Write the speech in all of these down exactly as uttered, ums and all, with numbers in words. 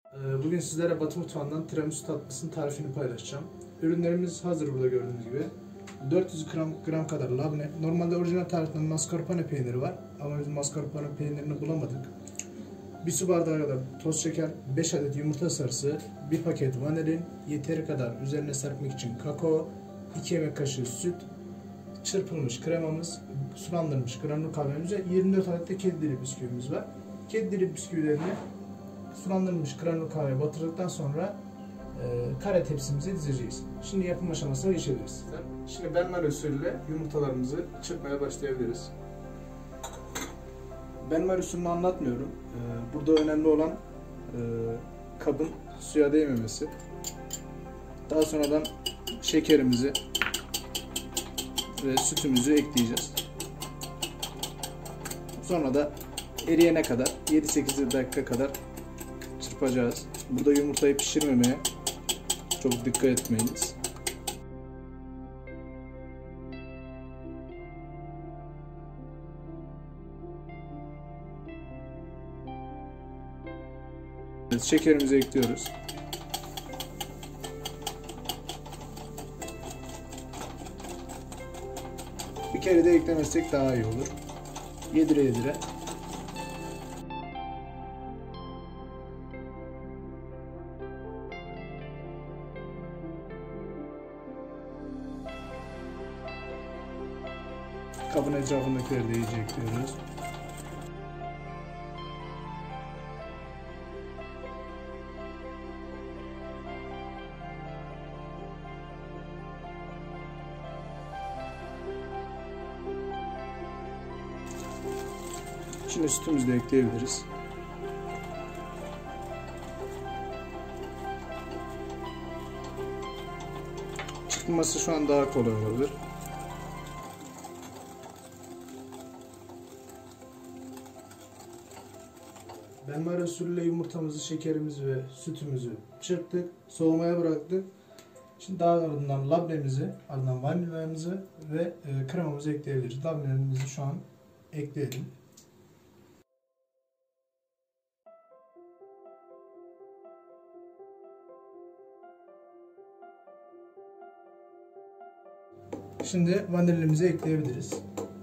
Bugün sizlere Batı mutfağından tiramisu tatlısının tarifini paylaşacağım. Ürünlerimiz hazır burada gördüğünüz gibi. dört yüz gram, gram kadar labne. Normalde orijinal tariften mascarpone peyniri var ama biz mascarpone peynirini bulamadık. Bir su bardağı kadar toz şeker, beş adet yumurta sarısı, bir paket vanilin, yeteri kadar üzerine serpmek için kakao, iki yemek kaşığı süt, çırpılmış kremamız, sulandırılmış granül kahvemiz ve yirmi dört adet de kedi dili bisküvimiz var. Kedi dili bisküvilerini sulandırılmış granül kahveye batırdıktan sonra e, kare tepsimize dizeceğiz. Şimdi yapım aşamasına geçebiliriz. Şimdi benmari usulüyle yumurtalarımızı çırpmaya başlayabiliriz. Benmari usulünü anlatmıyorum. E, burada önemli olan e, kabın suya değmemesi. Daha sonradan şekerimizi ve sütümüzü ekleyeceğiz. Sonra da eriyene kadar yedi sekiz dakika kadar çırpacağız. Burada yumurtayı pişirmemeye çok dikkat etmeyiniz. Şekerimizi ekliyoruz. Bir kere de eklemezsek daha iyi olur. Yedire yedire. Kabın etrafındakileri de iyice ekliyoruz. Şimdi sütümüzü de ekleyebiliriz. Çıkması şu an daha kolay olabilir. Benmari usulüyle yumurtamızı, şekerimizi ve sütümüzü çırptık, soğumaya bıraktık. Şimdi daha ardından labnemizi, ardından vanilyamızı ve e, kremamızı ekleyebiliriz. Labnemizi şu an ekleyelim. Şimdi vanilyamızı ekleyebiliriz.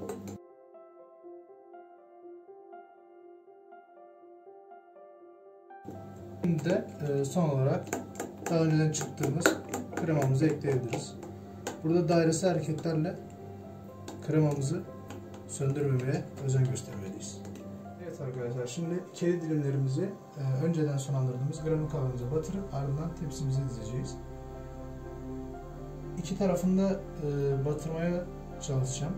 Şimdi de son olarak daha önceden çıktığımız kremamızı ekleyebiliriz. Burada dairesel hareketlerle kremamızı söndürmemeye özen göstermeliyiz. Evet arkadaşlar, şimdi kedi dilimlerimizi önceden sulandırdığımız granül kahvemize batırıp ardından tepsimize dizeceğiz. İki tarafında batırmaya çalışacağım.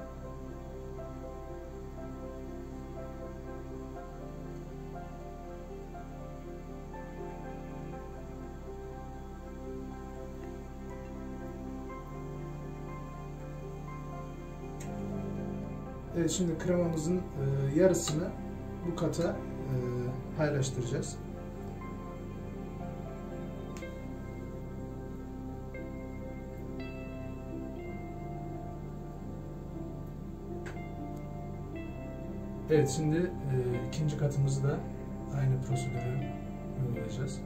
Evet, şimdi kremamızın e, yarısını bu kata e, paylaştıracağız. Evet, şimdi e, ikinci katımızı da aynı prosedürü uygulayacağız.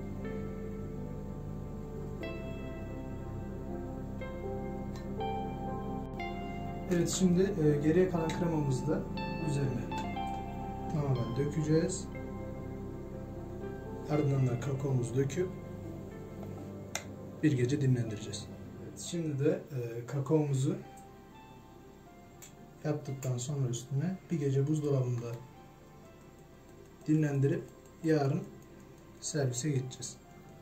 Evet, şimdi e, geriye kalan kremamızı da üzerine tamamen dökeceğiz. Ardından da kakaomuzu döküp bir gece dinlendireceğiz. Evet, şimdi de e, kakaomuzu yaptıktan sonra üstüne bir gece buzdolabında dinlendirip yarın servise gideceğiz.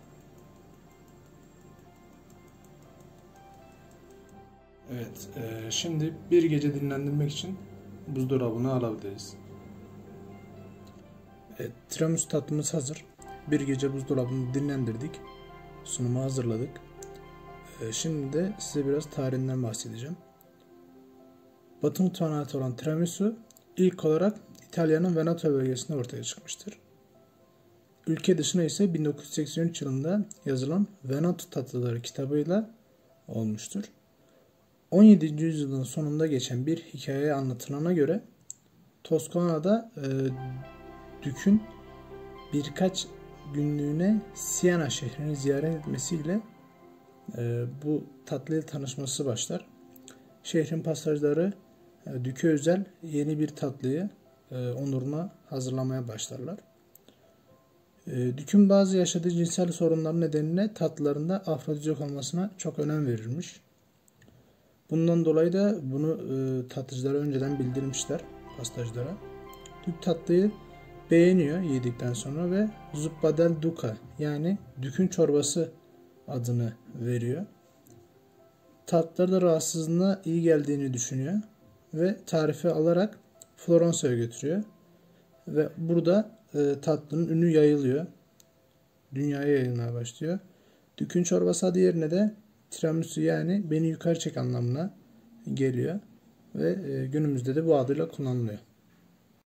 Evet, e, şimdi bir gece dinlendirmek için buzdolabına alabiliriz. Evet, tiramisu tatlımız hazır. Bir gece buzdolabını dinlendirdik. Sunumu hazırladık. E, şimdi de size biraz tarihinden bahsedeceğim. Batı mutfağına ait olan tiramisu ilk olarak İtalya'nın Veneto bölgesinde ortaya çıkmıştır. Ülke dışına ise bin dokuz yüz seksen üç yılında yazılan Veneto tatlıları kitabıyla olmuştur. on yedinci yüzyılın sonunda geçen bir hikayeye anlatılana göre Toskana'da e, Dük'ün birkaç günlüğüne Siena şehrini ziyaret etmesiyle e, bu tatlıyla tanışması başlar. Şehrin pastajları e, Dük'e özel yeni bir tatlıyı e, onuruna hazırlamaya başlarlar. E, Dük'ün bazı yaşadığı cinsel sorunlar nedeniyle tatlılarında afrodizyak olmasına çok önem verilmiş. Bundan dolayı da bunu e, tatlıcılara önceden bildirmişler, pastajlara. Dük tatlıyı beğeniyor yedikten sonra ve Zuppa del Duca yani Dük'ün çorbası adını veriyor. Tatlıları da rahatsızlığına iyi geldiğini düşünüyor ve tarifi alarak Floransa'ya götürüyor. Ve burada e, tatlının ünü yayılıyor. Dünyaya yayılmaya başlıyor. Dük'ün çorbası adı yerine de tiramisu yani beni yukarı çek anlamına geliyor. Ve e, günümüzde de bu adıyla kullanılıyor.